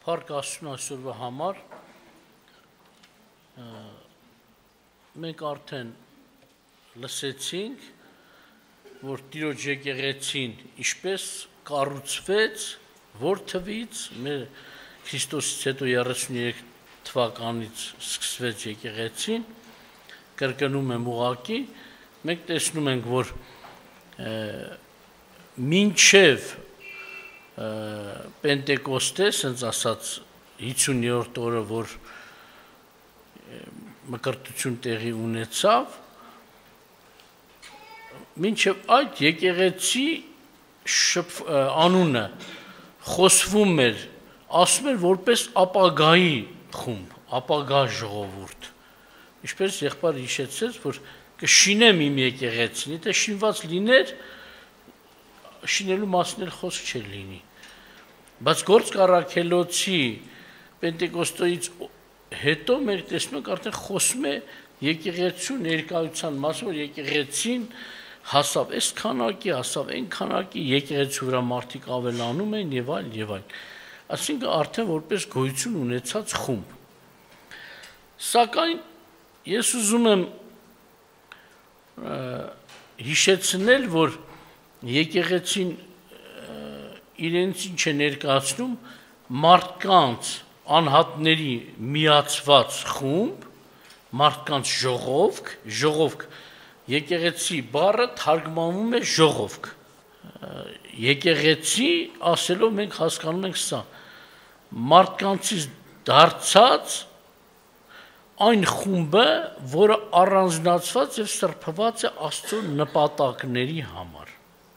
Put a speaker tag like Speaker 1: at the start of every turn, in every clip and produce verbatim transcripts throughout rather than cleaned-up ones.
Speaker 1: Փառք Աստծուն այսօրվա համար մենք արդեն լսեցինք, որ Տիրոջ եկեղեցին ինչպես կառուցվեց, որ թվից մեր Քրիստոսից հետո երեսուններեք թվականից սկսվեց եկեղեցին, կրկնում եմ ուղղակի, մենք տեսնում ենք, որ մինչև Պենտեկոստե, ասենց ասած հիսունյորդ օրը, որ մկրտություն տեղի ունեցավ, մինչև այդ եկեղեցի անունը խոսվում էր, ասում էր որպես ապագայի խումբ, ապագա ժողովուրդ, ինչպես եղբայր հիշեցրեց, որ կշինեմ իմ եկեղեցին, եթե շինված լիներ, շինելու մասին էլ խոսք չէր լինի, բայց գործ կառաքելոցի Պենտեկոստոյից հետո մենք տեսնում ենք արդեն խոսում է եկեղեցու ներկայության մասին, որ եկեղեցին հասավ այս քանակի, հասավ այն քանակի, եկեղեցու վրա մարդիկ ավելանում են եւ այլ եւ այլ։ Այսինքն արդեն որպես գոյություն ունեցած խումբ։ Սակայն ես ուզում եմ հիշեցնել, որ եկեղեցին իրենց ինչ է ներկայացնում մարդկանց անհատների միացված խումբ, մարդկանց ժողովք, ժողովք, եկեղեցի բառը թարգմանվում է ժողովք, եկեղեցի ասելով մենք հասկանում ենք սա, մարդկանցից դարձած այն խումբը, որը առանձնացված և սրբված է Աստծո նպատակների համար։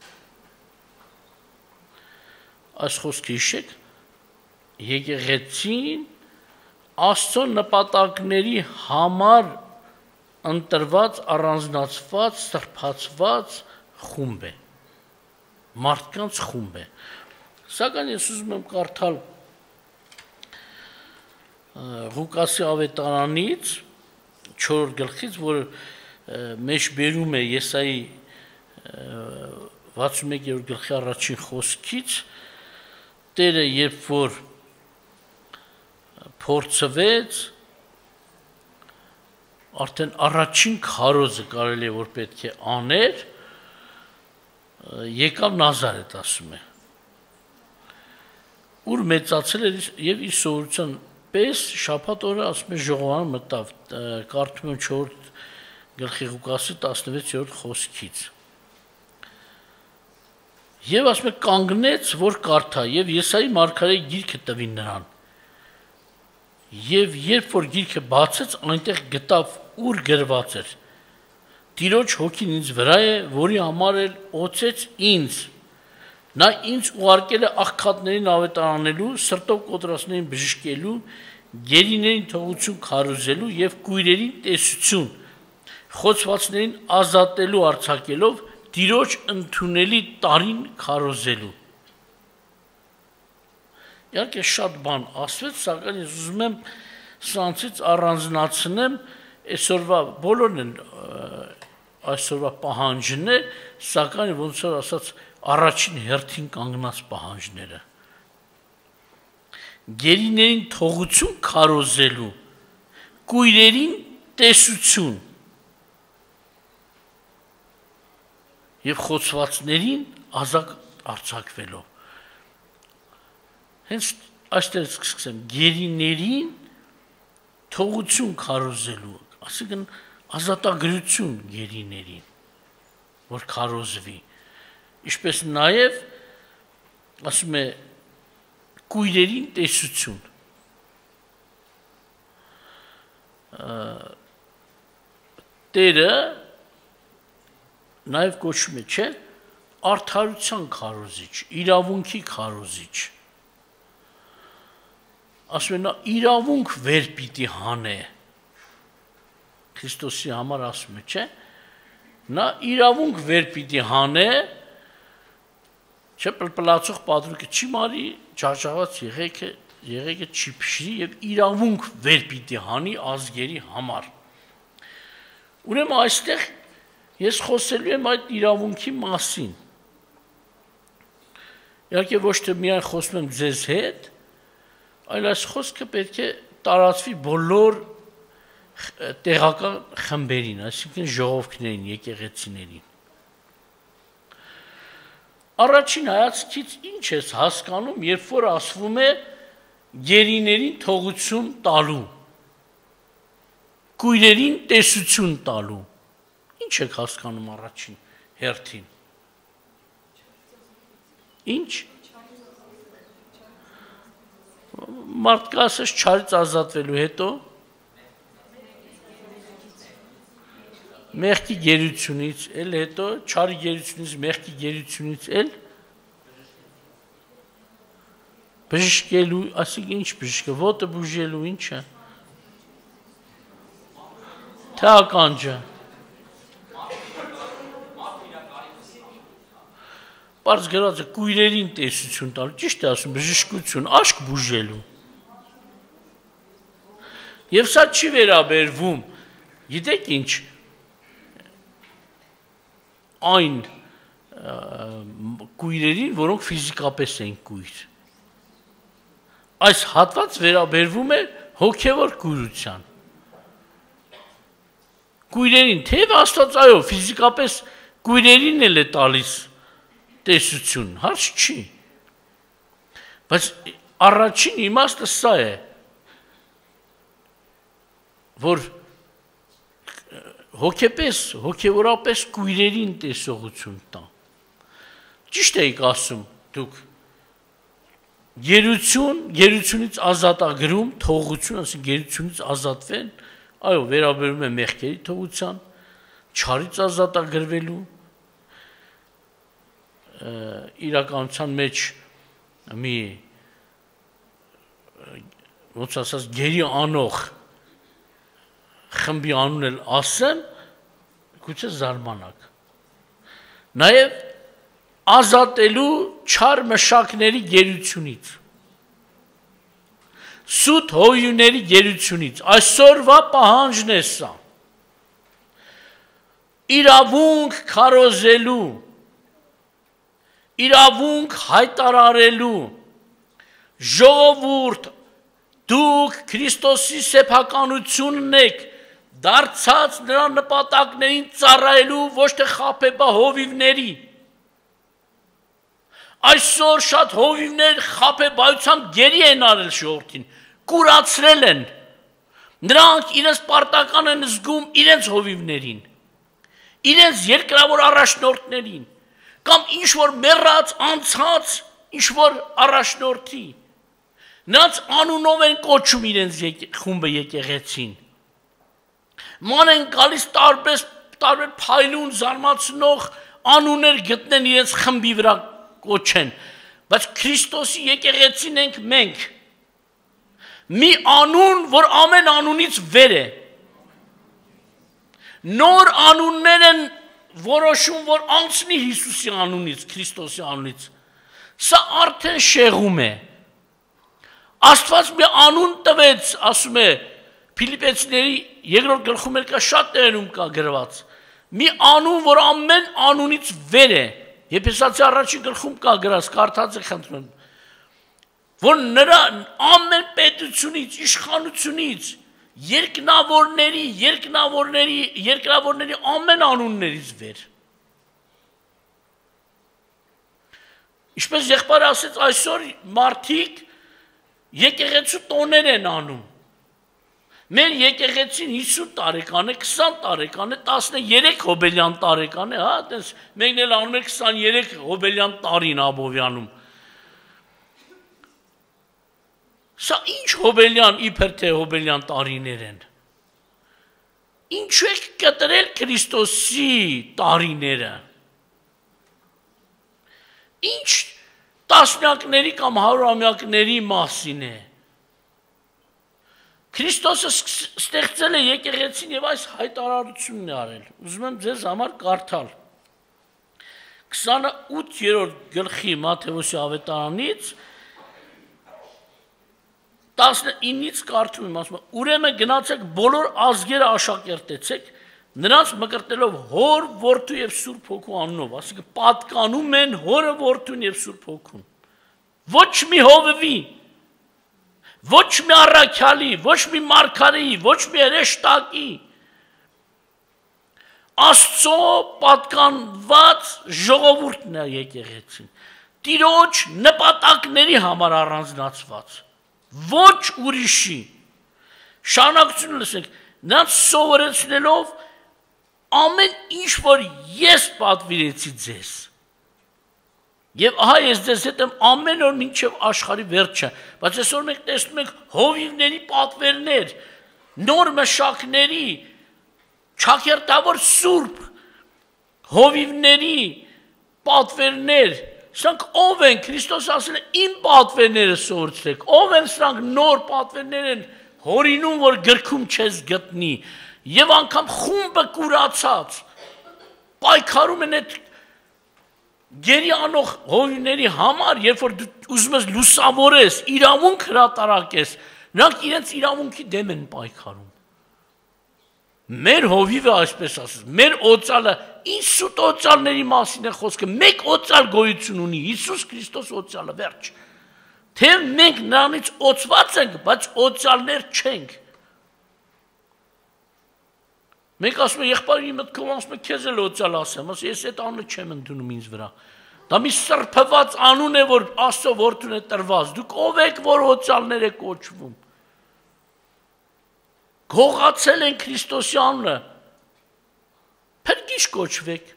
Speaker 1: Այս խոսքը հիշեք, եկեղեցին Աստծո նպատակների համար ընտրված, առանձնացված, սրբացված խումբ է, մարդկանց խումբ է։ Սակայն ես ուզում եմ կարդալ Ղուկասի ավետարանից, չորրորդ գլխից, որ մեջ բերում է Եսայի վաթսունմեկերորդ գլխի առաջին խոսքից, Տերը երբ որ փորձվեց, արդեն առաջին քարոզը կարելի է որ պետք է աներ, եկավ Նազարեթ, ասում է, ուր մեծացել էր եւ իր սովորության պես շաբաթ օրը, ասում է, ժողովարան մտավ, կարդում եմ չորրորդ գլխի Ղուկասի տասնվեցերորդ խոսքից։ Եվ ասում է կանգնեց, որ կարդա, եւ Եսայի մարգարեի գիրքը տվին նրան։ Եվ երբ որ գիրքը բացեց, այնտեղ գտավ ուր գրված էր. Տիրոջ հոգին ինձ վրա է, որի համար էլ օծեց ինձ։ Նա ինձ ուղարկել է աղքատներին ավետարանելու, սրտով կոտրածներին բժշկելու, գերիներին թողություն քարոզելու եւ կույրերին տեսություն, խոցվածներին ազատելու արձակելով, Տիրոջ ընդունելի տարին քարոզելու։ Իհարկե շատ բան ասվեց, սակայն ես ուզում եմ սրանցից առանձնացնեմ այսօրվա բոլորն են այսօրվա պահանջներ, սակայն ոնց որ ասած առաջին հերթին կանգնած պահանջները։ Գերիներին թողություն քարոզելու, կույրերին տեսություն եւ խոցվածներին ազատ արձակվելով։ Հենց այստեղ սկսեմ գերիներին թողություն քարոզելու, ասիկն ազատագրություն գերիներին, որ քարոզվի, ինչպես նաեւ ասում է կույրերին տեսություն։ Տերը նաև կոչում է, չէ, արդարության քարոզիչ, իրավունքի քարոզիչ։ Ասում է նա իրավունք վեր պիտի հանե։ Քրիստոսի համար ասում է, չէ, նա իրավունք վեր պիտի հանե, չէ, պլպլացող պատրուկը չի մարի, ջարդված եղեգը, եղեգը չի փշրի եւ իրավունք վեր պիտի հանի ազգերի համար։ Ուրեմն այստեղ ես խոսելու եմ այդ իրավունքի մասին։ Իհարկե ոչ թե միայն խոսում եմ ձեզ հետ, այլ այս խոսքը պետք է տարածվի բոլոր տեղական խմբերին, այսինքն ժողովքներին, եկեղեցիներին։ Առաջին հայացքից ինչ ես հասկանում, երբ որ ասվում է գերիներին թողություն տալու, կույրերին տեսություն տալու, ինչ եք հասկանում առաջին հերթին։ Ինչ։ Մարդկա ասես չարից ազատվելու հետո մեղքի գերությունից, էլ հետո չարի գերությունից, մեղքի գերությունից էլ բժշկելու, ասիկ ինչ բժշկը, ոտը բուժելու, ինչը, թե ականջը, պարզ գրած է կույրերին տեսություն տալու, ճիշտ է ասում, բժշկություն, աշկ բուժելու։ Եվ սա չի վերաբերվում, գիտեք ինչ, այն կույրերին, որոնք ֆիզիկապես են կույր։ Այս հատված վերաբերվում է հոգևոր կույրության։ Կույրերին, թեև Աստված այո, ֆիզիկապես կույրերին էլ է տալիս տեսություն, հարց չի, բայց առաջին իմաստը սա է, որ հոգեպես, հոգևորապես կույրերին տեսողություն տա։ Ճիշտ էիք ասում, դուք գերություն, գերությունից ազատագրում, թողություն, ասին գերությունից ազատվեն, այո, վերաբերում է մեղքերի թողության, չարից ազատագրվելու, իրականության մեջ մի ոնց ասած գերի անող խմբի անուն էլ ասեմ, գուցե զարմանաք։ Նաև ազատելու չար մշակների գերությունից, սուտ հովիվների գերությունից, այսօրվա պահանջն է սա, իրավունք քարոզելու, իրավունք հայտարարելու, ժողովուրդ, դուք Քրիստոսի սեփականությունն եք, դարձած նրա նպատակներին ծառայելու ոչ թե խաբեբա հովիվների։ Այսօր շատ հովիվներ խաբեբայությամբ գերի են արել ժողովրդին, կուրացրել են, նրանք իրենց պարտական են զգում իրենց հովիվներին, իրենց երկրավոր առաջնորդներին, կամ ինչ-որ մեռած, անցած, ինչ-որ առաջնորդի, նրանց անունով են կոչում իրենց խումբը եկեղեցին, ման են գալիս տարբեր փայլուն զարմացնող անուններ գտնեն իրենց խմբի վրա կոչեն, բայց Քրիստոսի եկեղեցին ենք մենք, մի անուն, որ ամեն անունից վեր է, նոր անուններ են որոշում, որ անցնի Հիսուսի անունից, Քրիստոսի անունից, սա արդեն շեղում է, Աստված մի անուն տվեց, ասում է, Փիլիպեցիների երկրորդ գլխում էլ կա շատ տեղերում կա գրված, մի անուն, որ ամեն անունից վեր է, Եփեսացի առաջին գլխում կա գրած, կարդաց եք խնդրում, որ նրա ամեն պետությունից, իշխանությունից, երկնավորների, երկնավորների, երկրավորների ամեն անուններից վեր։ Ինչպես եղբայրը ասեց, այսօր մարդիկ եկեղեցու տոներ են անում։ Մեր եկեղեցին հիսուն տարեկան է, քսան տարեկան է, տասներեք հոբելյան տարեկան է, հա, տես մենք էլ անում ենք քսաներեք հոբելյան տարին Աբովյանում։ Սա ինչ հոբելյան, իբր թե հոբելյան տարիներ են։ Ինչու եք կտրել Քրիստոսի տարիները։ Ինչ տասնյակների կամ հարյուրամյակների մասին է։ Քրիստոսը ստեղծել է եկեղեցին եւ այս հայտարարությունն է արել։ Ուզում եմ ձեզ համար կարդալ։ քսանութերորդ գլխի Մատթեոսի ավետարանից տասնինից կարդում եմ, ասում եմ, ուրեմն գնացեք բոլոր ազգերը աշակերտեցեք, նրանց մկրտելով հոր, որդու եւ Սուրբ Հոգու անունով, ասիկա պատկանում են հորը, որդուն եւ Սուրբ Հոգուն։ Ոչ մի հովվի, ոչ մի առաքյալի, ոչ մի մարգարեի, ոչ մի հրեշտակի, Աստծո պատկանված ժողովուրդն է եկեղեցին, Տիրոջ նպատակների համար առանձնացված, ոչ ուրիշի, շարունակությունը լսենք, նրանց սովորեցնելով ամեն ինչ, որ ես պատվիրեցի ձեզ, և ահա ես ձեզ հետ եմ ամեն օր մինչև աշխարհի վերջը, բայց այսօր մենք տեսնում ենք հովիվների պատվերներ, նոր մշակների, չակերտավոր սուրբ հովիվների պատվերներ, սրանք ով են, Քրիստոս ասել է, իմ պատվերները սովորեցրեք, ով են սրանք նոր պատվերներ են հորինում, որ գրքում չես գտնի, և անգամ խումբը կուրացած, պայքարում են այդ գերի անող հովիվների համար, երբ որ դու ուզում ես լուսավորես, իրավունք հրատարակես, նրանք իրենց իրավունքի դեմ են պայքարում։ Մեր հովիվը այսպես ասես, մեր օծալը, ինչ սուտ օծալների մասին է խոսքը, մեկ օծալ գոյություն ունի, Հիսուս Քրիստոս օծալը, վերջ։ Թե մենք նրանից օծված ենք, բայց օծալներ չենք։ Մենք ասում ենք, եղբայրի մտքով ասում ենք, քեզ էլ օծալ ասեմ, ասում ես այդ անունը չեմ ընդունում ինձ վրա։ Դա մի սրբված անուն է, որ Աստծո որդուն է տրված, դուք ով եք, որ օծալներ եք կոչվում։ Գողացել են Քրիստոսի անունը, փրկիչ կոչվեք։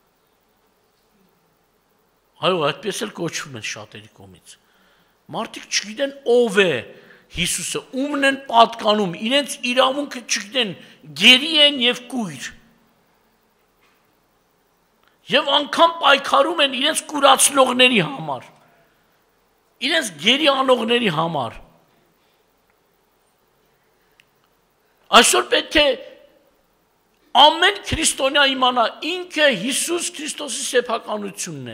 Speaker 1: Այո, այդպես էլ կոչվում են շատերի կողմից։ Մարդիկ չգիտեն ով է Հիսուսը, ումն են պատկանում, իրենց իրավունքը չգիտեն, գերի են և կույր։ Եվ անգամ պայքարում են իրենց կուրացնողների համար, իրենց գերի անողների համար։ Այսօր պետք է ամեն քրիստոնյա իմանա, ինքը Հիսուս Քրիստոսի սեփականությունն է։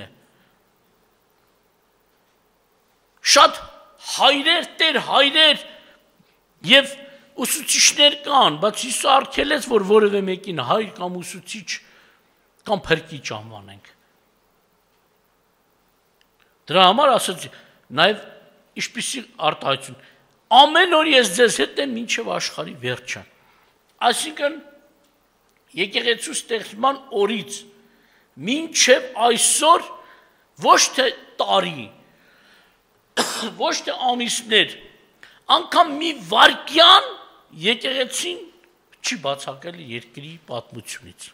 Speaker 1: Շատ հայրեր, տեր հայրեր և ուսուցիչներ կան, բայց Հիսուս արգելեց, որ որևէ մեկին հայր կամ ուսուցիչ կամ փրկիչ անվանենք։ Դրա համար ասաց նաև ինչպիսի արտահայտություն, ամեն օր ես ձեզ հետ եմ մինչև աշխարհի վերջը։ Այսինքն եկեղեցու ստեղծման օրից մինչև այսօր ոչ թե տարի, ոչ թե ամիսներ, անգամ մի վայրկյան եկեղեցին չի բացակայել երկրի պատմությունից։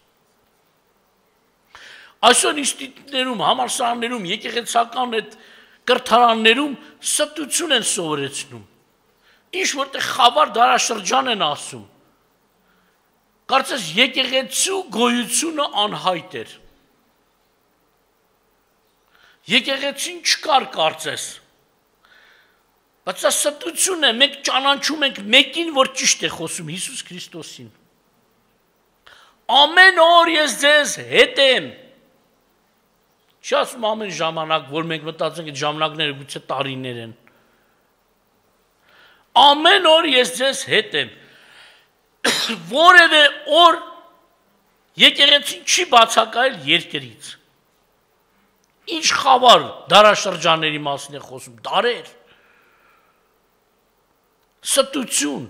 Speaker 1: Այսօր ինստիտուտներում, համալսարաններում, եկեղեցական այդ կրթարաններում ստություն են սովորեցնում, ինչ որտեղ խավար դարաշրջան են ասում, կարծես եկեղեցու գոյությունը անհայտ էր, եկեղեցին չկար կարծես, բայց դա ստություն է, մենք ճանաչում ենք մեկին, որ ճիշտ է խոսում, Հիսուս Քրիստոսին։ Ամեն օր ես ձեզ հետ եմ, չի ասում ամեն ժամանակ, որ մենք մտածենք այդ ժամանակները գուցե տարիներ են։ Ամեն օր ես ձեզ հետ եմ, որևէ օր եկեղեցին չի բացակայել երկրից։ Ինչ խավար դարաշրջանների մասին է խոսում, դարեր, ստություն։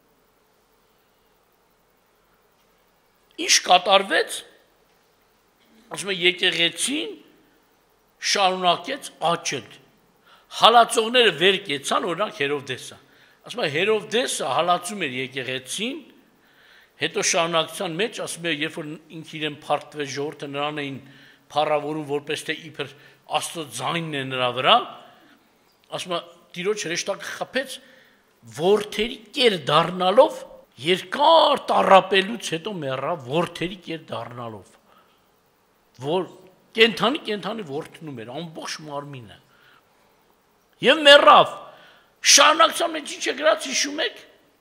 Speaker 1: Ինչ կատարվեց, ասում է եկեղեցին շարունակեց աճել, հալածողները վեր կեցան, օրինակ Հերովդեսը, ասում է Հերովդեսը հալածում էր եկեղեցին, հետո շարունակության մեջ, ասում է, երբ որ ինքը իրեն փառտվեց ժողովուրդը նրան էին փառավորում, որպես թե իբր Աստծո ձայնն է նրա վրա, ասում է Տիրոջ հրեշտակը խփեց, որդերի կեր դառնալով, երկար տառապելուց հետո մեռավ, որդերի կեր դառնալով, որ կենթանի կենթանի որդնում էր, ամբողջ մարմինը, և մեռավ, շարունակության մեջ ինչ է գրած, հիշում եք,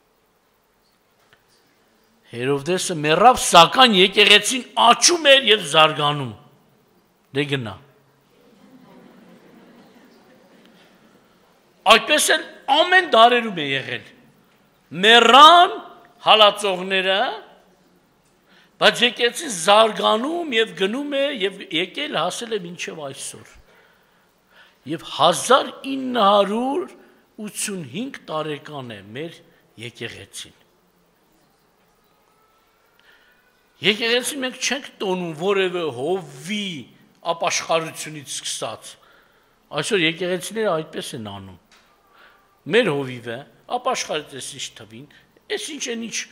Speaker 1: Հերովդեսը մեռավ, սակայն եկեղեցին աճում էր և զարգանում, դե գնա։ Այդպես էլ ամեն դարերում է եղել, մեռան հալածողները, բայց եկեղեցին զարգանում և գնում է և եկել հասել է մինչև այսօր։ Եվ հազար ինը հարյուր ութսունհինգ տարեկան է մեր եկեղեցին։ Եկեղեցին մենք չենք տոնում որևէ հովվի ապաշխարությունից սկսած։ Այսօր եկեղեցիները այդպես են անում։ Մեր հովիվը ապաշխարեց ինչ թվին, այս ինչ են ինչ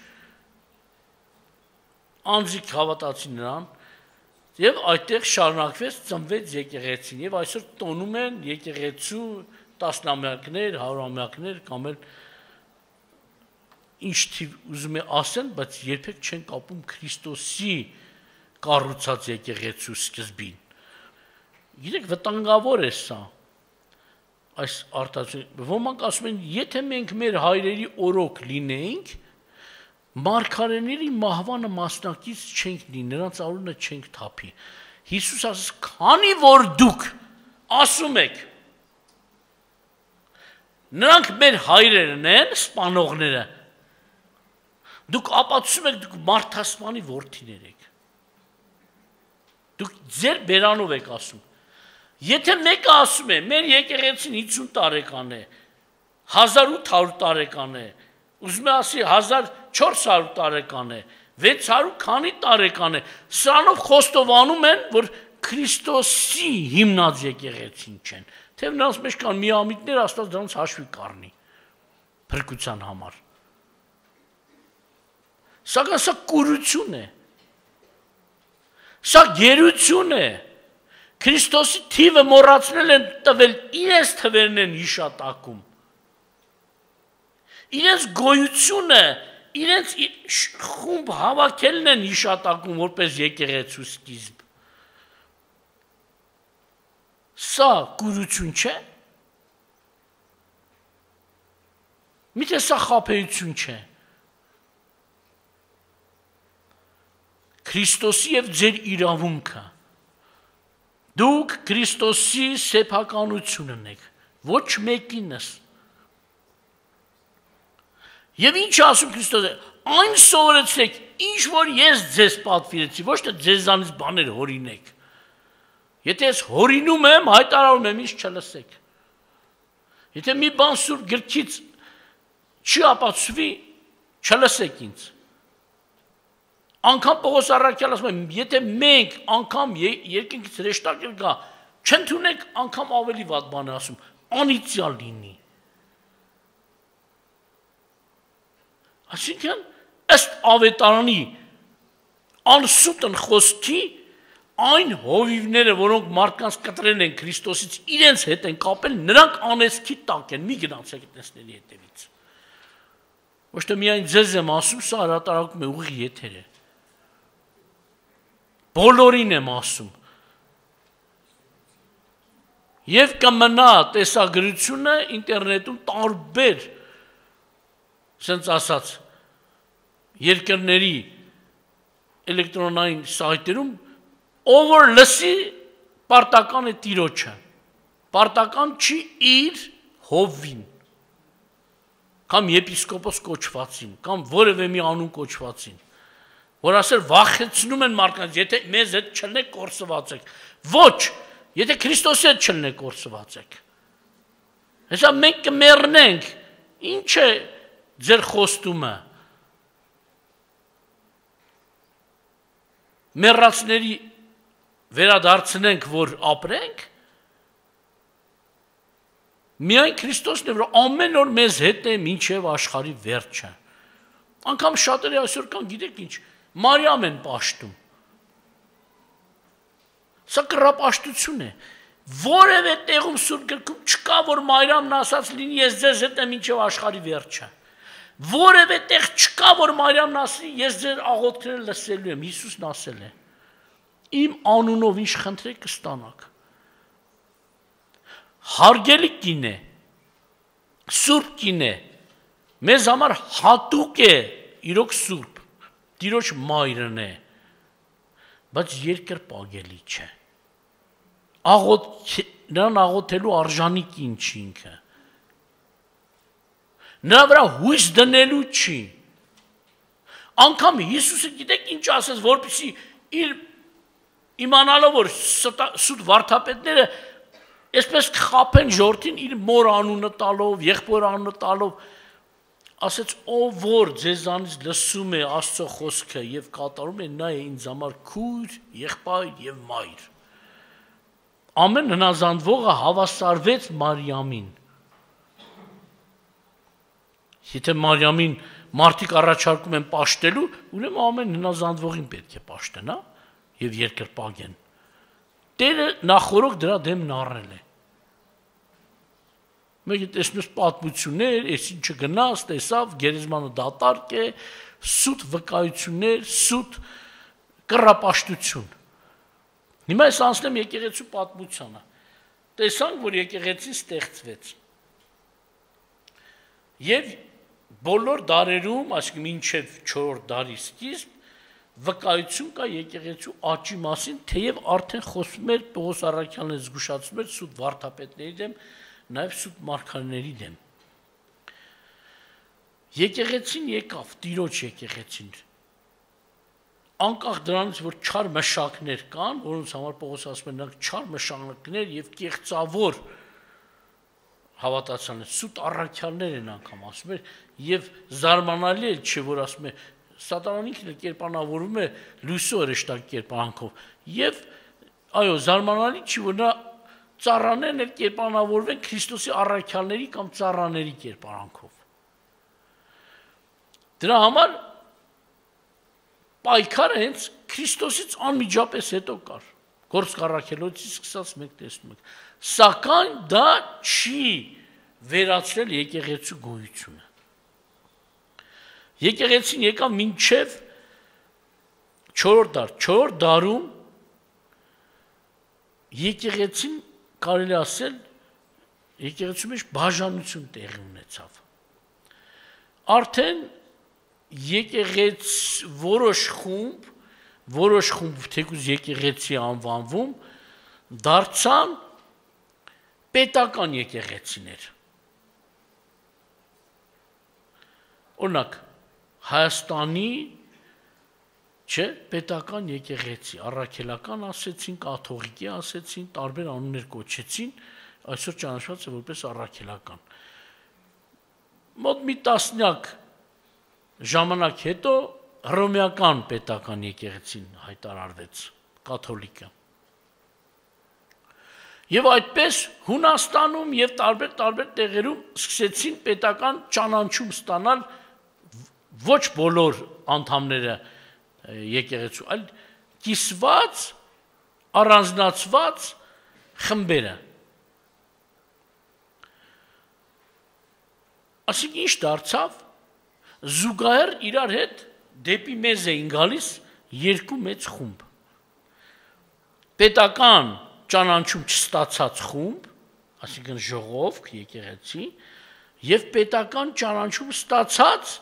Speaker 1: անձիկ հավատացին նրան, եւ այդտեղ շարունակվեց ծնվեց եկեղեցին, եւ այսօր տոնում են եկեղեցու տասնամյակներ, հարյուրամյակներ կամ էլ ինչ թիվ ուզում է ասեն, բայց երբեք չեն կապում Քրիստոսի կառուցած եկեղեցու սկզբին։ Գիտեք, վտանգավոր է սա։ Այս արտադրությունը, ոմանք ասում են, եթե մենք մեր հայրերի օրոք լինեինք, մարգարեների մահվանը մասնակից չենք լինի, նրանց արունը չենք թափի։ Հիսուս ասաց, քանի որ դուք ասում եք, նրանք մեր հայրերն են, սպանողները, դուք ապացուցում եք, դուք մարդասպանի որդիներ եք։ Դուք ձեր բերանով եք ասում։ Եթե մեկը ասում է, մեր եկեղեցին հիսուն տարեկան է, հազար ութ հարյուր տարեկան է, ուզում է ասի հազար չորս հարյուր տարեկան է, վեց հարյուր քանի տարեկան է, սրանով խոստովանում են, որ Քրիստոսի հիմնած եկեղեցին չեն, թեև նրանց մեջ կան միամիտներ, Աստված դրանց հաշվի կառնի փրկության համար։ Սակայն սա կուրություն է, սա գերություն է, Քրիստոսի թիվը մոռացնել են տվել, իրենց թվերն են հիշատակում, իրենց գոյությունը, իրենց խումբ հավաքելն են հիշատակում, որպես եկեղեցու սկիզբ։ Սա կուրություն չէ, միթե սա խաբեություն չէ։ Քրիստոսի եւ ձեր իրավունքը, դուք Քրիստոսի սեփականությունն եք, ոչ մեկինս։ Եվ ինչ ասում Քրիստոսը, այն սովորեցրեք, ինչ որ ես ձեզ պատվիրեցի, ոչ թե ձեզանից բաներ հորինեք։ Եթե ես հորինում եմ, հայտարարում եմ, ինչ չլսեք։ Եթե մի բան սուրբ գրքից չի ապացուցվի, չլսեք ինձ։ Անկամ Պողոս առաքյալը ասում է, եթե մենք անգամ երկինքից հրեշտակել գա, չընդունեք անգամ ավելի վատ բան է ասում, անիծյալ լինի։ Այսինքն, ըստ ավետարանի անսուտն խոսքի, այն հովիվները, որոնք մարդկանց կտրել են Քրիստոսից, իրենց հետ են կապել, նրանք անեծքի տակ են, մի գնացեք տեսների հետևից։ Ոչ թե միայն ձեզ եմ ասում, սա հրատարակում է ուղիղ եթեր է։ Բոլորին եմ ասում։ Եվ կմնա տեսագրությունը ինտերնետում տարբեր, սենց ասած, երկրների էլեկտրոնային սայթերում, ով որ լսի պարտական է տիրոջը, պարտական չի իր հովվին, կամ եպիսկոպոս կոչվածին, կամ որևէ մի անուն կոչվածին, որ ասել վախեցնում են մարդկանց, եթե մեզ հետ չլնեք կորսված եք, ոչ, եթե Քրիստոսի հետ չլնեք կորսված եք, հեսա մենք կմեռնենք, ինչ է ձեր խոստումը, մեռածների վերադարձնենք, որ ապրենք, միայն Քրիստոսն է, որ ամեն օր մեզ հետ է մինչև աշխարհի վերջը, անգամ շատերը այսօր կան, գիտեք ինչ, Մարիամ են պաշտում, սա կռապաշտություն է, որևէ տեղում սուրբ գրքում չկա, որ Մարիամն ասաց լինի, ես ձեզ հետ եմ մինչև աշխարհի վերջը, որևէ տեղ չկա, որ Մարիամն ասի, ես ձեր աղոթքները լսելու եմ, Հիսուսն ասել է, իմ անունով ինչ խնդրեք կստանաք, հարգելի կին է, սուրբ կին է, մեզ համար հատուկ է, իրոք սուրբ, Տիրոջ մայրն է, բայց երկրպագելի չէ, նրան աղոթելու արժանիք ինչ ինքը, նրա վրա հույս դնելու չի, անգամ Հիսուսը գիտեք ինչ ասեց, որպեսզի իր իմանալով, որ սուտ վարդապետները այսպես խափեն ժողովրդին իր մոր անունը տալով, եղբոր անունը տալով, ասեց ով որ ձեզանից լսում է Աստծո խոսքը եւ կատարում է, նա է ինձ համար քույր, եղբայր եւ մայր։ Ամեն հնազանդվողը հավասարվեց Մարիամին։ Եթե Մարիամին մարդիկ առաջարկում են պաշտելու, ուրեմն ամեն հնազանդվողին պետք է պաշտենա եւ երկրպագեն։ Տերը նախորոք դրա դեմն առել է։ Մենք տեսնում պատմություններ, այս ինչը գնաց, տեսավ, գերեզմանը դատարկ է, սուտ վկայություններ, սուտ կռապաշտություն։ Հիմա ես անցնեմ եկեղեցու պատմությանը։ Տեսանք, որ եկեղեցին ստեղծվեց։ Եվ բոլոր դարերում, այսինքն մինչև չորրորդ դարի սկիզբ, վկայություն կա եկեղեցու աճի մասին, թեև արդեն խոսում էր Պողոս առաքյալն զգուշացնում էր սուտ վարդապետների դեմ, նաև սուտ մարգարեների դեմ։ Եկեղեցին եկավ, Տիրոջ եկեղեցին։ Անկախ դրանից, որ չար մշակներ կան, որոնց համար Պողոս ասում է, նրանք չար մշակներ եւ կեղծավոր հավատացյալներ, սուտ առաքյալներ են անգամ ասում էր, եւ զարմանալի է, չէ՞ որ ասում է Սատանան ինքն էլ կերպանավորում է լույսո հրեշտակ կերպարանքով եւ այո զարմանալի չի որ նա ծառաներն էլ կերպանավորվեն Քրիստոսի առաքյալների կամ ծառաների կերպարանքով դրա համար պայքարը հենց Քրիստոսից անմիջապես հետո կար Գործք առաքելոցից սկսած մենք տեսնում ենք սակայն դա չի վերացրել եկեղեցու գոյությունը Եկեղեցին եկավ մինչև չորրորդ դար, չորրորդ դարում եկեղեցին կարելի ասել եկեղեցու մեջ բաժանություն տեղի ունեցավ։ Արդեն եկեղեց որոշ խումբ, որոշ խումբ թեկուզ եկեղեցի անվանվում, դարձան պետական եկեղեցիներ։ Օրինակ Հայաստանի չէ պետական եկեղեցի, առաքելական ասեցին, կաթողիկի ասեցին, տարբեր անուններ կոչեցին, այսօր ճանաչված է որպես առաքելական։ Մոտ մի տասնյակ ժամանակ հետո հռոմեական պետական եկեղեցին հայտարարվեց, կաթոլիկը։ Եվ այդպես Հունաստանում եւ տարբեր տարբեր տեղերում սկսեցին պետական ճանաչում ստանալ ոչ բոլոր անդամները եկեղեցու, այլ կիսված, առանձնացված խմբերը։ Այսինքն ինչ դարձավ, զուգահեռ իրար հետ դեպի մեզ էին գալիս երկու մեծ խումբ։ Պետական ճանաչում չստացած խումբ, այսինքն ժողովք, եկեղեցի, եւ պետական ճանաչում ստացած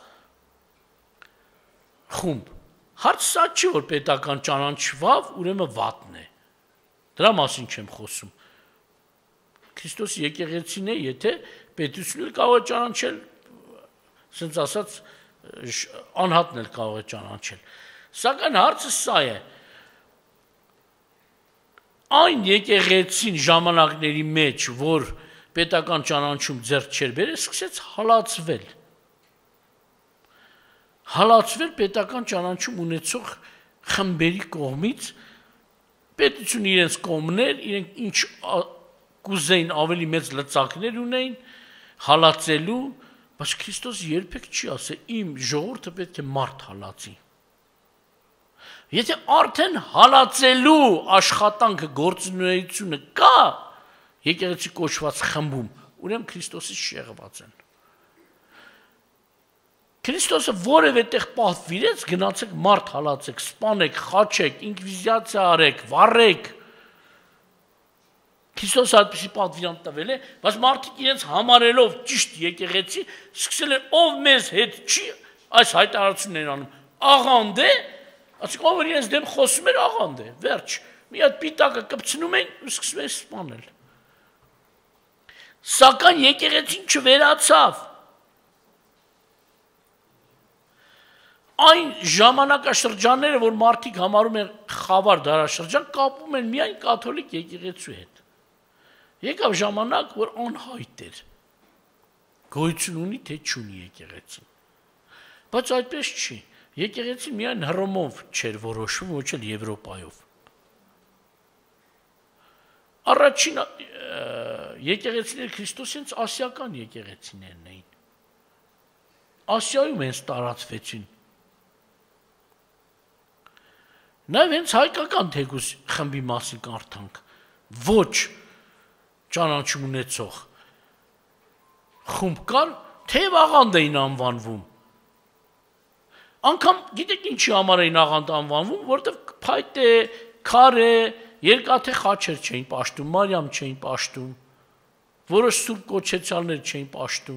Speaker 1: խումբ։ Հարց սա չի, որ պետական ճանաչվավ, ուրեմն վատն է։ Դրա մասին չեմ խոսում։ Քրիստոսի եկեղեցին է, եթե պետությունն էլ կարող է ճանաչել, ասենց ասած, անհատն էլ կարող է ճանաչել։ Սակայն հարցը սա է. այն եկեղեցին ժամանակների մեջ, որ պետական ճանաչում ձեռք չէր բերել, սկսեց հալածվել։ Հալածվել պետական ճանաչում ունեցող խմբերի կողմից, պետությունը իրենց կողմներ, իրենք ինչ կուզեին ավելի մեծ լծակներ ունեին, հալածելու, բայց Քրիստոս երբեք չի ասել, իմ ժողովուրդը պետք է մարդ հալածի։ Եթե արդեն հալածելու աշխատանքը գործունեությունը կա, եկեղեցի կոչված խմբում, ուրեմն Քրիստոսից շեղված են։ Քրիստոսը որևէ տեղ պատվիրեց, գնացեք մարդ հալածեք, սպանեք, խաչեք, ինկվիզիացիա արեք, վառեք։ Քրիստոսը այդպիսի պատվիրան տվել է, բայց մարդիկ իրենց համարելով ճիշտ եկեղեցի, սկսել են ով մեզ հետ չի այս հայտարարություններն անում, աղանդ է, ասենք ով իրենց դեմ խոսում էր աղանդ է, վերջ, մի հատ պիտակը կպցնում են ու սկսում են սպանել։ Սակայն եկեղեցին չվերացավ։ Այն ժամանակաշրջանները, որ մարդիկ համարում են խավար դարաշրջան, կապում են միայն կաթոլիկ եկեղեցու հետ։ Եկավ ժամանակ, որ անհայտ էր։ Գոյություն ունի, թե չունի եկեղեցին։ Բայց այդպես չի։ Եկեղեցին միայն Հռոմով չէր որոշվում, ոչ էլ Եվրոպայով։ Առաջին եկեղեցիները Քրիստոսից ասիական եկեղեցիներն էին։ Ասիայում հենց տարածվեցին։ Նաև հենց հայկական թեկուս խմբի մասին կարդանք, ոչ ճանաչում ունեցող խումբ կար, թեև աղանդ էին անվանվում։ Անկամ գիտեք ինչի համար էին աղանդ անվանվում, որտեղ փայտե, քարե, երկաթե խաչեր չէին պաշտում, Մարիամ չէին պաշտում, որոշ սուրբ կոչեցյալներ չէին պաշտում։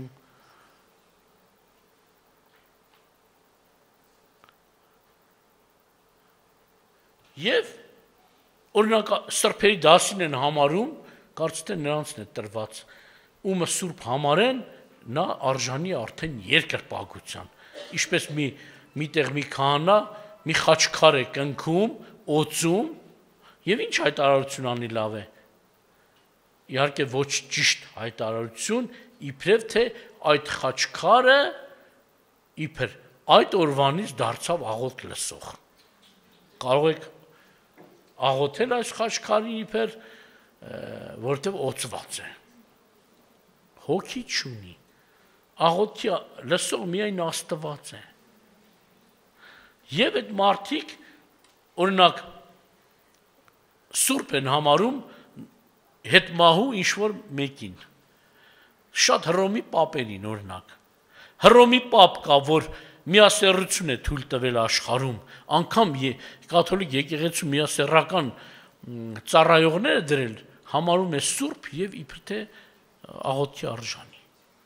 Speaker 1: Եվ օրինակ սրբերի դասին են համարում, կարծես թե նրանցն է տրված, ումը սուրբ համարեն, նա արժանի արդեն երկրպագության։ Ինչպես մի միտեղ մի քահանա, մի խաչքար է կնքում, օծում, եւ ինչ հայտարարություն անի լավ է։ Իհարկե ոչ ճիշտ հայտարարություն, իբրև թե այդ խաչքարը իբր այդ օրվանից դարձավ աղոտ լսող։ Կարող եք աղոթել այս խաչքարի իբր, որտեղ օծված է։ Հոգի չունի։ Աղոթի լսող միայն Աստված է։ Եվ այդ մարդիկ օրինակ սուրբ են համարում հետմահու ինչ-որ մեկին։ Շատ Հռոմի պապերին օրինակ։ Հռոմի պապ կա, որ միասեռություն է թույլ տվել աշխարհում, անգամ կաթոլիկ եկեղեցու միասեռական ծառայողները դրել համարում է սուրբ եւ իբր թե աղոթքի արժանի։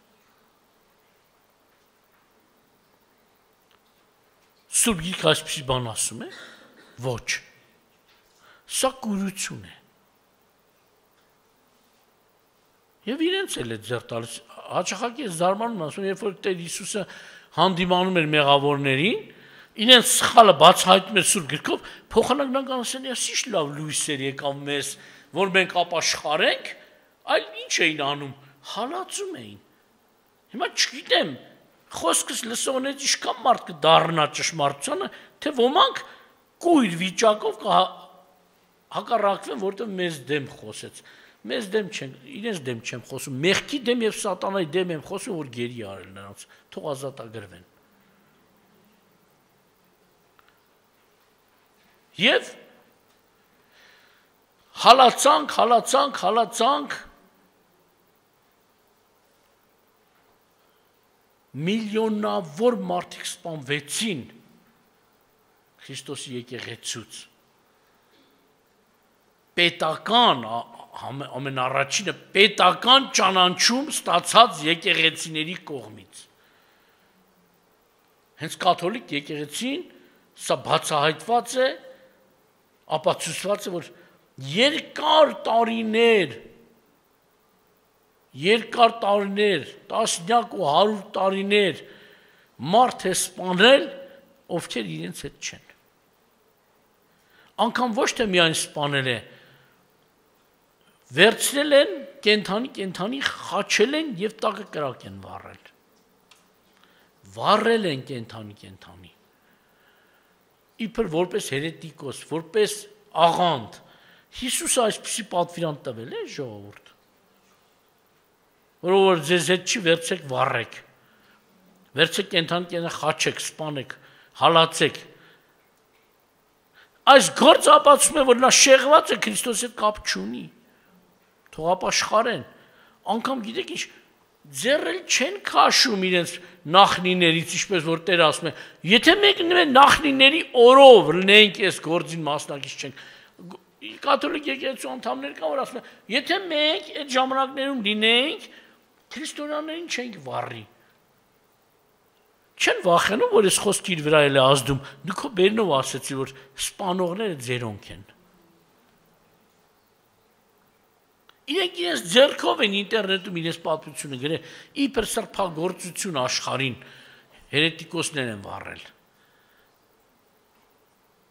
Speaker 1: Սուրբ գիրքը այսպիսի բան ասում է, ոչ։ Սա կուրություն է։ Եվ իրենց էլ է ձեռ տալիս, հաճախակի է զարմանում ասում, երբ որ Տեր Հիսուսը հանդիմանում էր մեղավորներին, իրենց սխալը բացահայտում էր սուրբ գրքով, փոխանակ նրանք ասեն, «Ինչ լավ լույսեր եկավ մեզ, որ մենք ապաշխարենք», այլ ինչ էին անում, հալածում էին։ Հիմա չգիտեմ, խոսքս լսողներից ինչքան մարդ կդառնա ճշմարտությանը, թե ոմանք կույր վիճակով հակառակվեն, որտեղ մեզ դեմ խոսեց։ Մեզ դեմ չեն, իրենց դեմ չեմ խոսում, մեղքի դեմ եւ սատանայի դեմ եմ խոսում, որ գերի արել նրանց, թող ազատագրվեն։ Եվ հալածանք, հալածանք, հալածանք միլիոնավոր մարդիկ սպանվեցին Քրիստոսի եկեղեցուց։ Պետական ամենառաջինը պետական ճանաչում ստացած եկեղեցիների կողմից։ Հենց կաթոլիկ եկեղեցին սա բացահայտված է, ապացուցված է, որ երկար տարիներ, երկար տարիներ, տասնյակ ու հարյուր տարիներ մարդ է սպանել, ովքեր իրենց հետ չեն։ Անկամ ոչ թե միայն սպանել է, վերցրել են, կենթանի, կենթանի խաչել են և տակը կրակ են վառել։ Վառել են կենթանի, կենթանի։ Իբր որպես հերետիկոս, որպես աղանդ, Հիսուսը այսպիսի պատվիրան տվել է ժողովուրդ, որ ձեզ հետ չի վերցեք վառեք, վերցեք կենթանի, կենթանի խաչեք, սպանեք, հալացեք։ Այս գործը ապացուցում է, որ նա շեղված է, Քրիստոսի հետ կապ չունի, թող ապաշխարեն, անգամ գիտեք ինչ, ձեռել չեն քաշում իրենց նախնիներից, ինչպես որ Տերը ասում է, եթե մենք նախնիների օրով լինենք այս գործին մասնակից չենք, կաթոլիկ եկեղեցու անդամներ կան, որ ասում են, եթե մենք այդ ժամանակներում լինենք, քրիստոնյաներին չենք վառի։ Չեն վախենում, որ այս խոսքը իր վրա էլ է ազդում, դու քո բերնով ասեցի, որ սպանողները ձերոնք են։ Իրենք իրենց ձեռքով են ինտերնետում իրենց պատմությունը գրել, իբր սրբագործություն աշխարհին հերետիկոսներ են վառել։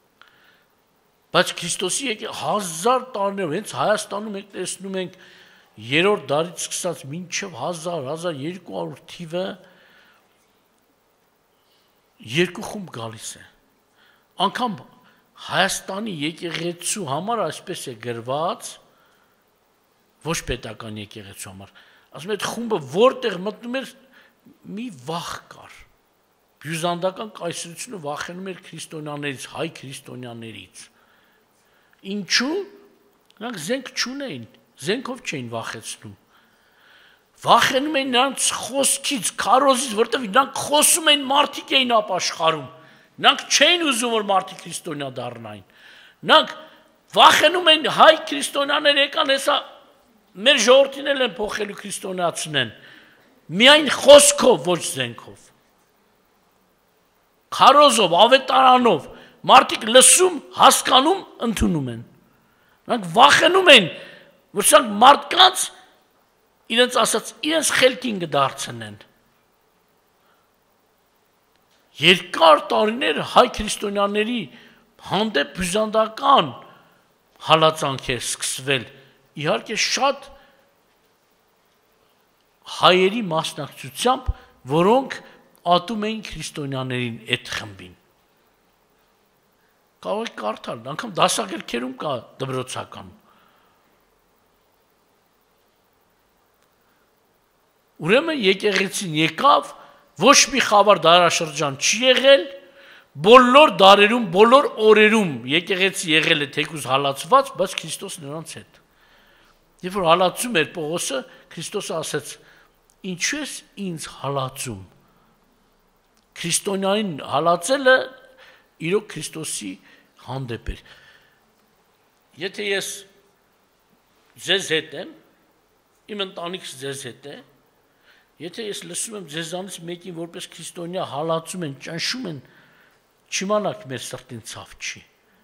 Speaker 1: Բայց Քրիստոսի եկե հազար տարիներով, հենց Հայաստանում ենք տեսնում ենք, երրորդ դարից սկսած մինչև հազար հազար երկու հարյուր թիվը երկու խումբ գալիս է։ Անկամ Հայաստանի եկեղեցու համար այսպես է գրված, ոչ պետական եկեղեցու համար, ասում այդ խումբը որտեղ մտնում էր մի վախ կար։ Բյուզանդական կայսրությունը վախենում էր քրիստոնյաներից, հայ քրիստոնյաներից։ Ինչու՞։ Նրանք զենք չունեին, զենքով չէին վախեցնում։ Վախենում էին նրանց խոսքից, քարոզից, որտեղ նրանք խոսում էին, մարդիկ էին ապաշխարում։ Նրանք չէին ուզում, որ մարդիկ քրիստոնյա դառնային։ Նրանք վախենում էին հայ քրիստոնյաներ եկան, հեսա մեր ժողովրդին են փոխելու քրիստոնյացնեն։ Միայն խոսքով, ոչ զենքով։ Քարոզով, ավետարանով, մարդիկ լսում, հասկանում, ընդունում են։ Նրանք վախենում են, որ սրանք մարդկանց իրենց ասած, իրենց խելքին կդարձնեն։ Երկար տարիներ հայ քրիստոնյաների հանդեպ բյուզանդական հալածանք է սկսվել, իհարկե շատ հայերի մասնակցությամբ, որոնք ատում էին քրիստոնյաներին այդ խմբին։ Կարող եք կարդալ, անգամ դասագրքերում կա դպրոցական։ Ուրեմն եկեղեցին եկավ, ոչ մի խավար դարաշրջան չի եղել, բոլոր դարերում, բոլոր օրերում եկեղեցի եղել է թեկուզ հալածված, բայց Քրիստոս նրանց հետ։ Երբ որ հալածում էր Պողոսը, Քրիստոսը ասաց. «Ինչու ես ինձ հալածում»։ Քրիստոնյանին հալածելը իրոք Քրիստոսի հանդեպ էր։ Եթե ես ձեզ հետ եմ, իմ ընտանիքս ձեզ հետ է, եթե ես լսում եմ ձեզանից մեկին որպես քրիստոնյա հալածում են, ճնշում են, չիմանաք մեր սրտին ցավ չի։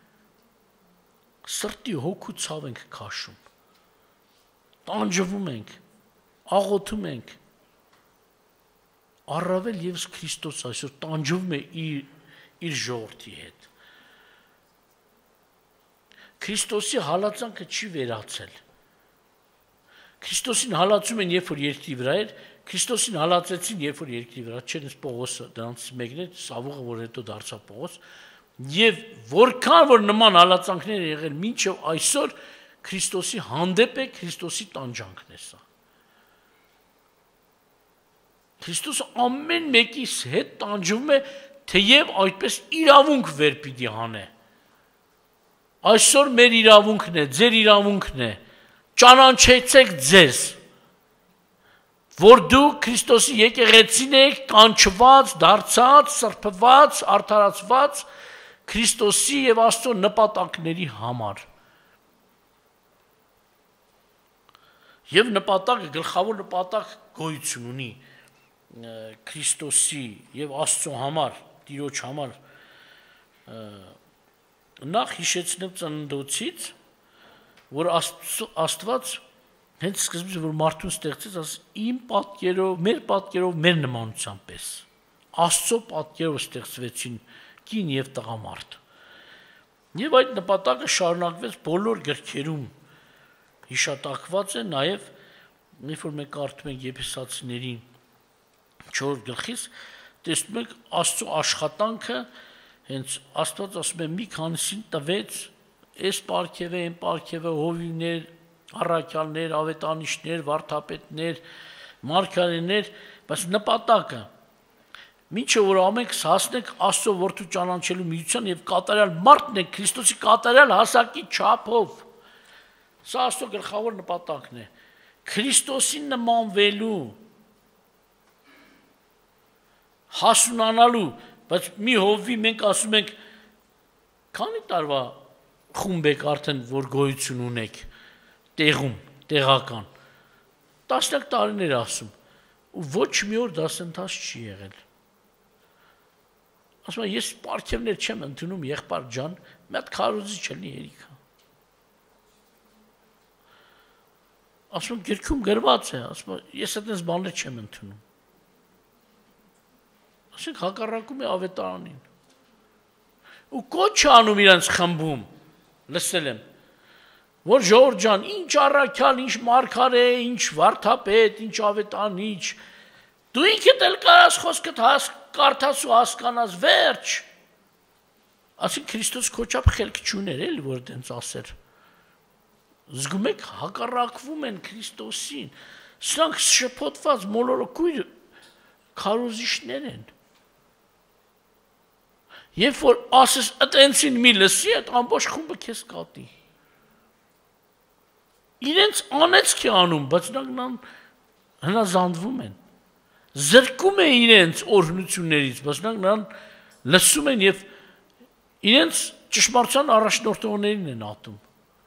Speaker 1: Սրտի հոգու ցավ ենք քաշում։ Տանջվում ենք, աղոթում ենք։ Առավել եւս Քրիստոս այսօր տանջվում է իր իր ժողովրդի հետ։ Քրիստոսի հալածանքը չի վերացել։ Քրիստոսին հալածում են, երբ որ երկրի վրա էր, Քրիստոսին հալածեցին, երբ որ երկրի վրա չէր, այս Պողոսը դրանից մեկն է, Սավուղը, որ հետո դարձավ Պողոս, եւ որքան որ նման հալածանքներ եղել մինչեւ այսօր Քրիստոսի հանդեպ է, Քրիստոսի տանջանքն է սա։ Քրիստոսը ամեն մեկի հետ տանջվում է, թեև այդպես իրավունք վեր պիտի հանե։ Այսօր մեր իրավունքն է, ձեր իրավունքն է, ճանաչեցեք ձեզ, որ դու Քրիստոսի եկեղեցին եք, կանչված, դարձած, սրբված, արդարացված Քրիստոսի եւ Աստծո նպատակների համար։ Եվ նպատակը, գլխավոր նպատակ գոյություն ունի Քրիստոսի եւ Աստծո համար, Տիրոջ համար, նախ հիշեցնեմ ծննդոցից, որ Աստված հենց սկզբից որ մարդուն ստեղծեց, ասես իմ պատկերով, մեր պատկերով, մեր նմանության պես։ Աստծո պատկերով ստեղծվեցին կին եւ տղամարդ։ Եվ այդ նպատակը շարունակվեց բոլոր գրքերում հիշատակված է, նաեւ երբ որ մենք կարդում ենք Եփեսացիներին չորրորդ գլխից, տեսնում ենք Աստծո աշխատանքը, հենց Աստված ասում է մի քանիսին տվեց, այս պարգևը, այն պարգևը, հովիվներ, առաքյալներ, ավետանիշներ, վարդապետներ, մարգարեներ, բայց նպատակը մինչև որ ամենքս հասնենք Աստծո որդու ճանաչելու միության եւ կատարյալ մարդն է Քրիստոսի կատարյալ հասակի չափով։ Սա Աստծո գլխավոր նպատակն է։ Քրիստոսին նմանվելու, հասունանալու, բայց մի հովվի մենք ասում ենք քանի տարվա խումբ եք արդեն որ գոյություն ունեք տեղում, տեղական, տասնյակ տարիներ ասում, ու ոչ մի օր դասընթաց չի եղել։ Ասում եմ, ես պարգևներ չեմ ընդունում, եղբայր ջան, մի հատ քարոզի չլինի երիքը։ Ասում եմ, գրքում գրված է, ասում եմ, ես այդպես բաներ չեմ ընդունում։ Ասենք հակառակում է ավետարանին։ Ու կոչ անում իրանց խմբում, լսել եմ, որ ժողովուրդ ջան, ինչ առաքյալ, ինչ մարգարե, ինչ վարդապետ, ինչ ավետանիչ, դու ինքդ էլ կարաս խոսքդ կարդաս ու հասկանաս, վերջ։ Ասին Քրիստոս քոչապ խելք չուներ էլ, որ դենց ասեր։ Զգում եք, հակառակվում են Քրիստոսին, սրանք շփոթված մոլորակույր քարոզիչներ են։ Երբ որ ասես այդենցին մի լսի, այդ ամբողջ խումբը քեզ կատի։ Իրենց անեցք է անում, բայց նրանք հնազանդվում են, զրկում է իրենց օրհնություններից, բայց նրանք լսում են և իրենց ճշմարտության առաջնորդողներին են ատում։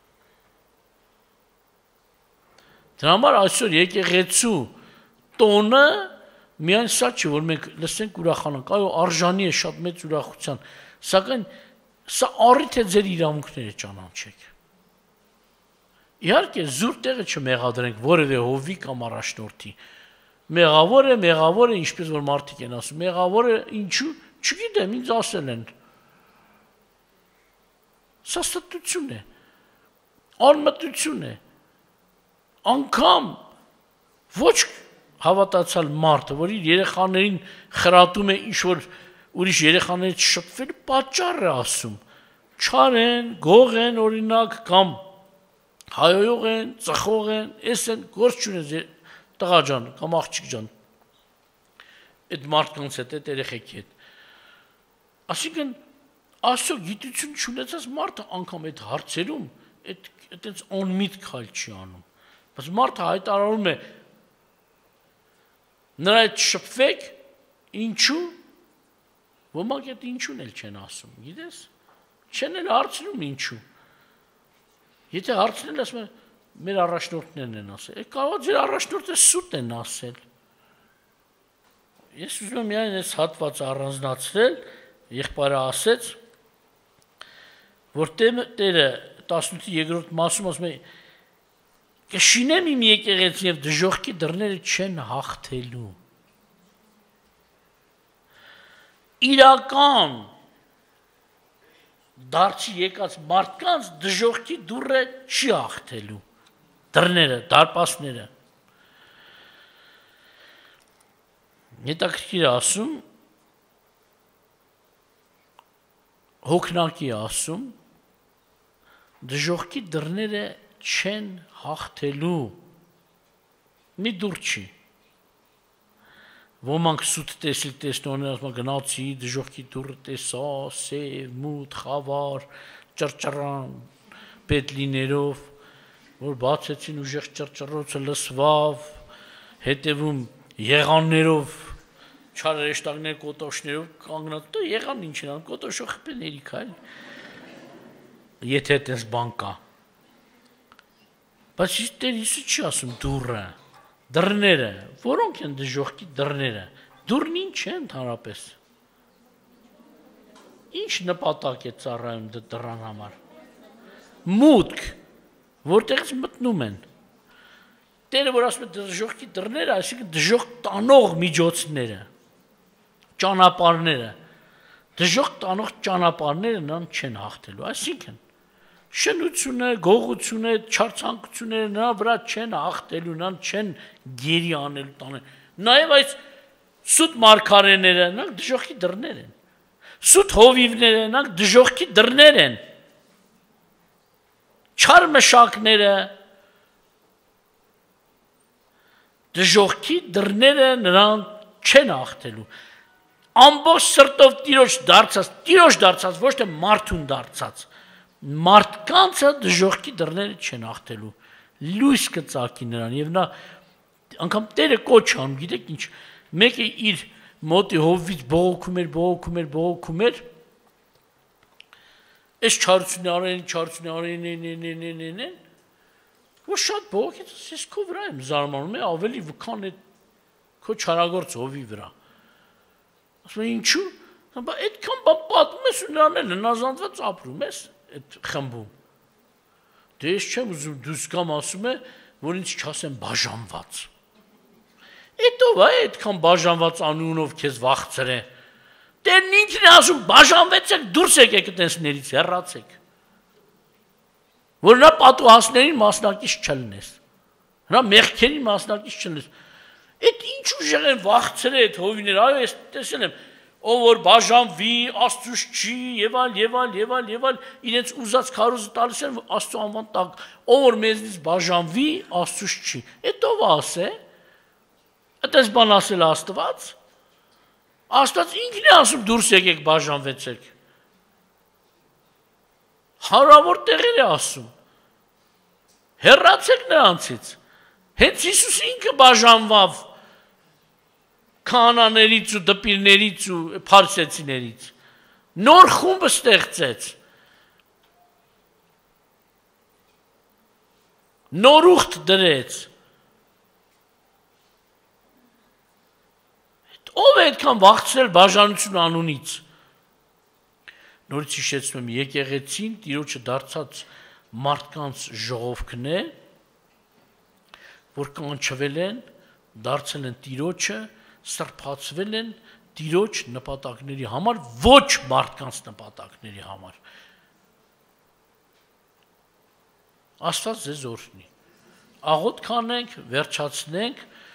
Speaker 1: Դրա համար այսօր եկեղեցու տոնը միայն սա չէ, որ մենք լսենք ուրախանանք, այո, արժանի է շատ մեծ ուրախության, սակայն սա առիթ է ձեր իրավունքները ճանաչեք։ Իհարկե զուր տեղը չմեղադրենք որևէ հովվի կամ առաջնորդի։ Մեղավոր է, մեղավոր է, ինչպես որ մարդիկ են ասում, մեղավոր է, ինչու, չգիտեմ, ինձ ասել են։ Սա ստություն է, անմտություն է, անգամ ոչ հավատացյալ մարդը, որ իր երեխաներին խրատում է ինչ-որ ուրիշ երեխաներից շփվել, պատճառ է ասում, չար են, գող են օրինակ, կամ հայոյող են, ծխող են, ես են, գործ չունեն տղա ջան, կամ աղջիկ ջան, այդ մարդկանց հետ, այդ երեխեքի հետ։ Այսինքն, Աստծո գիտություն չունեցած մարդը անգամ այդ հարցերում այդպես անմիտ քայլ չի անում։ Բայց մարդը հայտարարում է նրա հետ շփվեք, ինչու, ոմանք այդ ինչուն էլ չեն ասում, գիտես, չեն էլ հարցնում ինչու։ Եթե հարցնել ասում է, մեր առաջնորդներն են ասել, է կարող ձեր առաջնորդը սուտ են ասել։ Ես ուզում եմ միայն այս հատվածը առանձնացրել, եղբայրը ասեց, որ Տերը տասնութի երկրորդ մասում ասում է, կշինեմ իմ եկեղեցին և դժոխքի դռները չեն հաղթելու։ Իրական դարձի եկած մարդկանց դժոխքի դուռը չի հաղթելու, դռները, դարպասները։ Հետաքրքիր ասում, հոգնակի ասում, դժոխքի դռները չեն հաղթելու, մի դուր չի։ Ոմանք սուտ տեսիլ տեսնողներ ասում գնացի, դժոխքի դուռը տեսա, սև, մութ, խավար, ճռճռան, պետլիներով, որ բացեցին ուժեղ ճռճռոցը լսվավ, հետևում եղաններով, չարերեշտակներ կոտոշներով կանգնած, դու եղան ինչ են անում, կոտոշով խպեն երիք այլ, եթե այդպես բան կա։ Բայց Տեր Հիսուս չի ասում դուռը, դռները, որոնք են դժոխքի դռները, դուռն ինչ է ընդհանրապես։ Ինչ նպատակ է ծառայում դռան համար։ Մուտք, որտեղից մտնում են։ Տերը որ ասում է դժոխքի դռները, այսինքն դժոխք տանող միջոցները, ճանապարհները, դժոխք տանող ճանապարհները նրան չեն հաղթելու, այսինքն շնությունը, գողությունը, չարցանկությունները նրա վրա չեն հաղթելու, նրան չեն գերի անելու տանել։ Նաև այս սուտ մարգարեները, նրանք դժոխքի դռներ են։ Սուտ հովիվները, նրանք դժոխքի դռներ են։ Չար մշակները, դժոխքի դռները նրան չեն հաղթելու։ Ամբողջ սրտով Տիրոջ դարձած, Տիրոջ դարձած, ոչ թե մարդուն դարձած, մարդկանցը դժոխքի դռները չեն հաղթելու, լույս կծակի նրան, և նա անգամ Տերը կոչ անում, գիտեք ինչ, մեկը իր մոտի հովվից բողոքում էր, բողոքում էր, բողոքում էր, այս չարությունը արեն, չարությունը արեն, են, որ շատ բողոքից, ես քո վրա եմ զարմանում, ավելի վքան է քո չարագործ հովի վրա։ Ասում է ինչու, այդքան բան պատմում ես ու նրան էլ հնազանդված ապրում ես այդ խմբում։ Դե ես չեմ ուզում դուս կամ ասում է, որ ինձ չասեն բաժանված։ Էդ ով է այդքան բաժանված անունով քեզ վախցրե։ Տերն ինքն է ասում բաժանվեցեք, դուրս եկեք այդտեսներից, հեռացեք։ որ նա պատուհասներին մասնակից չլնես, նա մեղքերի մասնակից չլնես, այդ ինչ ուժեղ են վախցրել այդ հովիները, այո, ես տեսել եմ, ով որ բաժանվի, Աստծուց չի, եւ այլ, եւ այլ, եւ այլ, եւ այլ, իրենց ուզած քարոզը տալիս են Աստծո անվան տակ, ով որ մեզնից բաժանվի, Աստծուց չի։ Այդ ով ասե։ Այդպես բան ասել Աստված։ Աստված ինքն է ասում դուրս եկեք բաժանվեցեք։ Հարավոր տեղեր է ասում։ Հեռացեք նրանցից։ Հենց Հիսուս ինքը բաժանվավ քահանաներից ու դպիրներից ու փարիսեցիներից, նոր խումբ ստեղծեց, նոր ուխտ դրեց, ով է այդքան վախցրել բաժանություն անունից, նորից հիշեցնում եմ, եկեղեցին Տիրոջը դարձած մարդկանց ժողովքն է, որ կանչվել են, դարձել են Տիրոջը, սրբացվել են Տիրոջ նպատակների համար, ոչ մարդկանց նպատակների համար։ Աստված ձեզ օրհնի։ Աղոթք անենք, վերջացնենք,